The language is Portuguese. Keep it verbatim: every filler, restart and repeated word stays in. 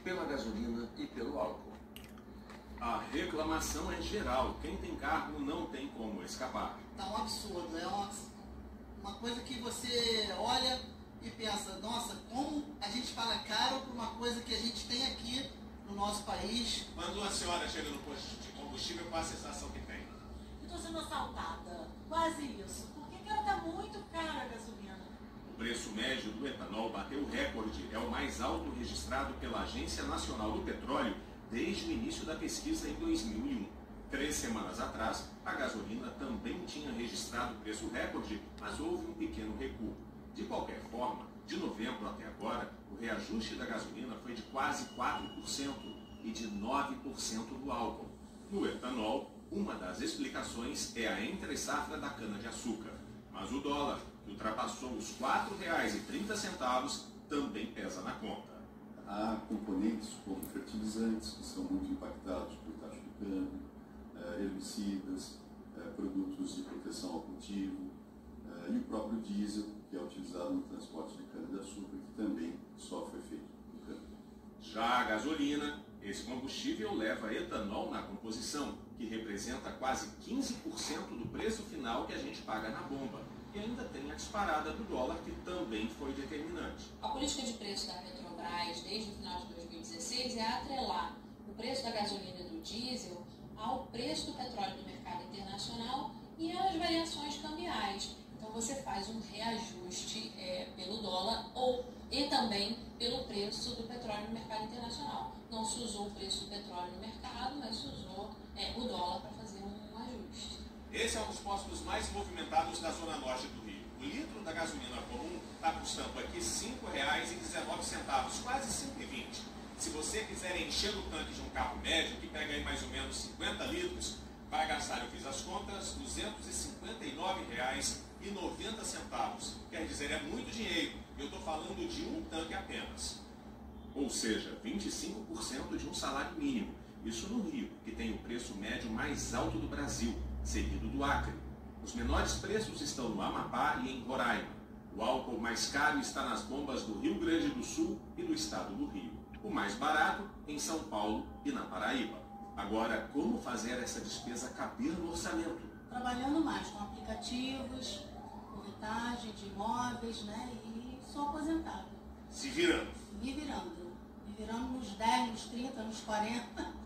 pela gasolina e pelo álcool. A reclamação é geral. Quem tem carro não tem como escapar. Tá um absurdo, é uma, uma coisa que você olha e pensa, nossa, como a gente paga caro por uma coisa que a gente tem aqui no nosso país. Quando a senhora chega no posto de combustível, qual a sensação que tem? Eu tô sendo assaltada. Quase isso. Porque, cara, tá muito cara a gasolina. O preço médio do etanol bateu o recorde. É o mais alto registrado pela Agência Nacional do Petróleo desde o início da pesquisa em dois mil e um. Três semanas atrás, a gasolina também tinha registrado preço recorde, mas houve um pequeno recuo. De qualquer forma, de novembro até agora, o reajuste da gasolina foi de quase quatro por cento e de nove por cento do álcool. No etanol, uma das explicações é a entre-safra da cana-de-açúcar. Mas o dólar, que ultrapassou os quatro reais e trinta centavos, também pesa na conta. Há componentes como fertilizantes que são muito impactados por taxa de câmbio, herbicidas, produtos de proteção ao cultivo e o próprio diesel, que é utilizado no transporte de cana-de-açúcar, que também sofre efeito do câmbio. Já a gasolina, esse combustível leva etanol na composição, que representa quase quinze por cento do preço final que a gente paga na bomba. E ainda tem a disparada do dólar, que também foi determinante. A política de preço da Petrobras, desde o final de dois mil e dezesseis, é atrelar o preço da gasolina e do diesel ao preço do petróleo no mercado internacional e às variações cambiais. Então você faz um reajuste é, pelo dólar ou, e também pelo preço do petróleo no mercado internacional. Não se usou o preço do petróleo no mercado, mas se usou é, o dólar para fazer um ajuste. Esse é um dos postos mais movimentados da zona norte do Rio. O litro da gasolina comum está custando aqui cinco reais e dezenove centavos, quase cinco reais e vinte centavos. Se você quiser encher o tanque de um carro médio, que pega aí mais ou menos cinquenta litros, vai gastar, eu fiz as contas, duzentos e cinquenta e nove reais e noventa centavos. Quer dizer, é muito dinheiro. Eu estou falando de um tanque apenas. Ou seja, vinte e cinco por cento de um salário mínimo. Isso no Rio, que tem o preço médio mais alto do Brasil, seguido do Acre. Os menores preços estão no Amapá e em Roraima. O álcool mais caro está nas bombas do Rio Grande do Sul e do estado do Rio. O mais barato em São Paulo e na Paraíba. Agora, como fazer essa despesa caber no orçamento? Trabalhando mais com aplicativos, corretagem de imóveis, né? E sou aposentada. Se virando. Me virando. Me virando nos dez, nos trinta, nos quarenta.